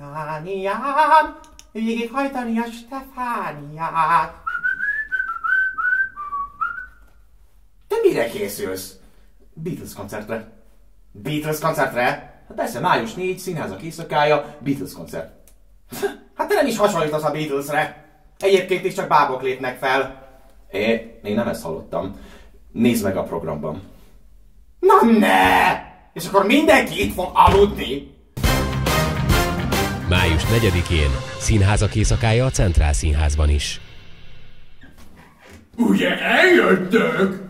Stefániám, végighajtani a Stefániát. Te mire készülsz? Beatles koncertre. Beatles koncertre? Hát persze, május 4, színházak éjszakája, Beatles koncert. Hát te nem is hasonlítasz a Beatlesre. Egyébként is csak bábok lépnek fel. Én nem ezt hallottam. Nézd meg a programban. Na ne! És akkor mindenki itt fog aludni? Május 4-én színházak éjszakája a Centrál Színházban is. Ugye eljöttök?